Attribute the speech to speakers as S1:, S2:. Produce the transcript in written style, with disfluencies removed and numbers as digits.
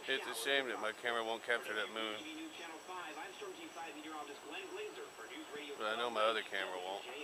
S1: It's a shame that my camera won't capture that moon. But I know my other camera won't.